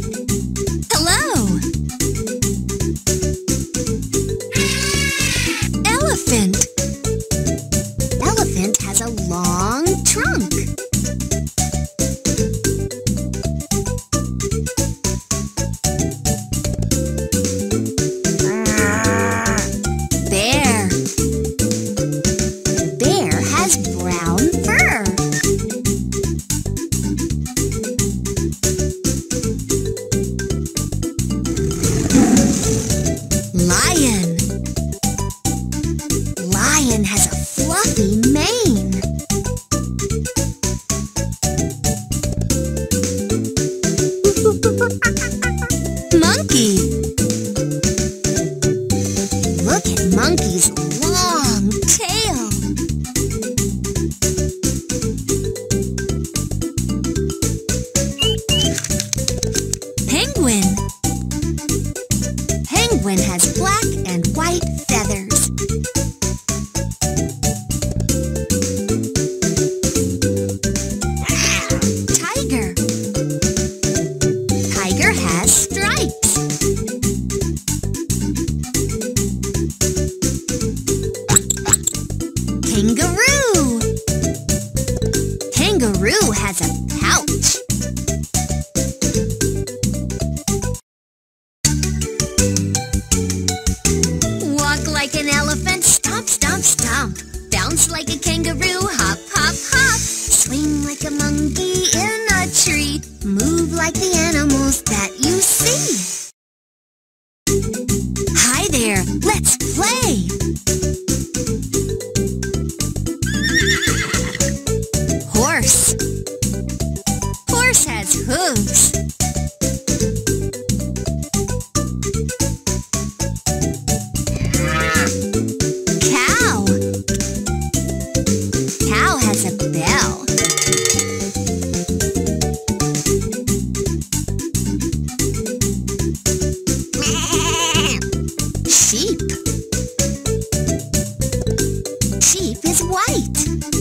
Hello! Elephant. Elephant has a long trunk. Bear. Bear has brown fur. Lion. Lion has a fluffy mane. Monkey. Look at monkey's long tail. Penguin. Penguin has black and white feathers. Tiger. Tiger has stripes. Kangaroo. Kangaroo has a pouch. Walk like an elephant, stomp, stomp, stomp. Bounce like a kangaroo, hop, hop, hop. Swing like a monkey in a tree. Move like the animals that you see. Hi there, let's play. Horse. Horse has hooves. Cow. Cow has a bell. Sheep. Sheep is white.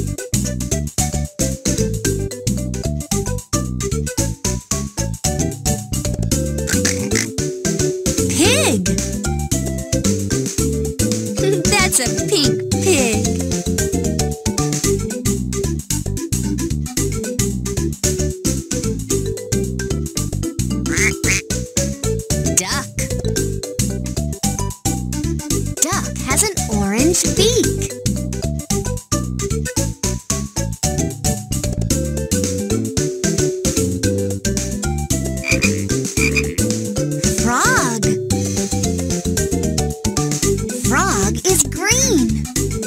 Pig. That's a pink pig. Duck. Duck has an orange beak. Frog. Frog is green.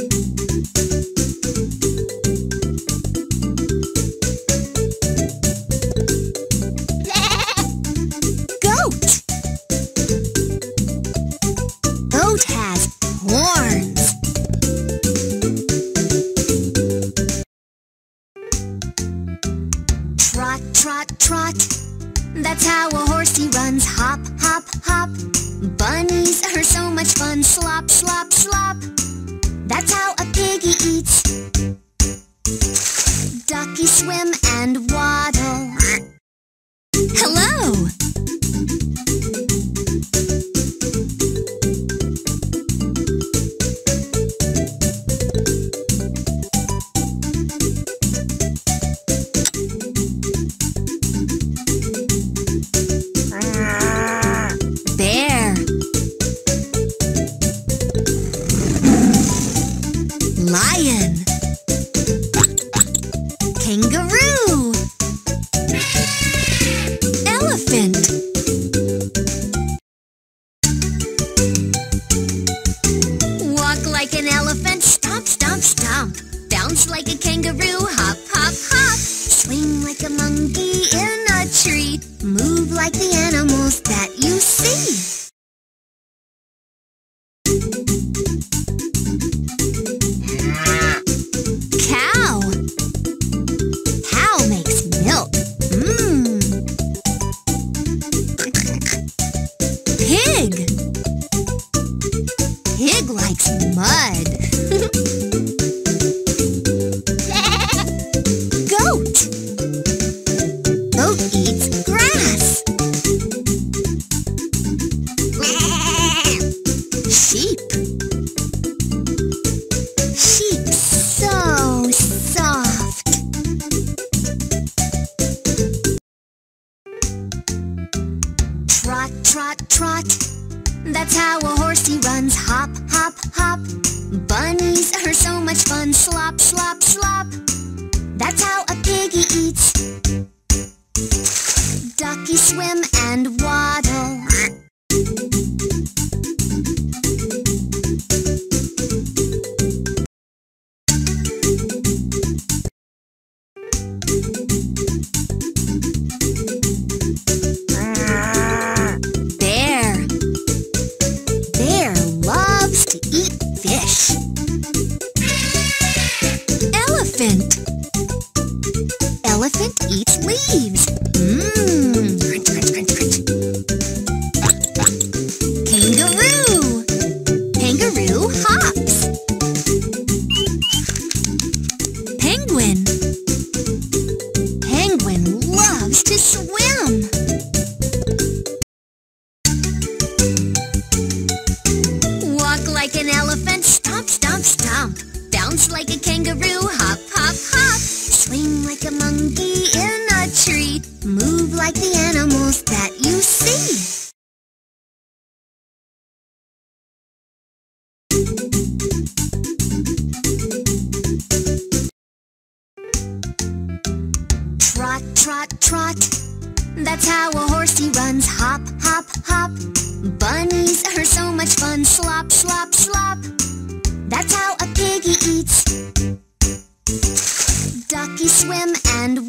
Goat. Goat has horns. Trot, trot, trot. That's how a horsey runs. Hop, hop, hop. Bunnies are so much fun. Slop, slop, slop. That's how a piggy eats. Ducky swim and waddle. Hello! Bear. Lion. Kangaroo. Elephant. Walk like an elephant, stomp, stomp, stomp. Bounce like a kangaroo, hop, hop, hop. Swing like a monkey in a tree. Move like the animals that you see. Cow. Cow makes milk. Pig. Pig likes mud. Goat. Goat eats grass. eats leaves. Mmm, crunch, crunch, crunch, crunch. Kangaroo. Kangaroo hops. Penguin. Penguin loves to swim. Walk like an elephant, stomp, stomp, stomp. Bounce like a kangaroo, hop, hop, hop. Swing like a monkey in a tree. Move like the animals that you see. Trot, trot, trot. That's how a horsey runs. Hop, hop, hop. Bunnies are so much fun. Slop, slop, slop. That's how a piggy eats. Duckies swim and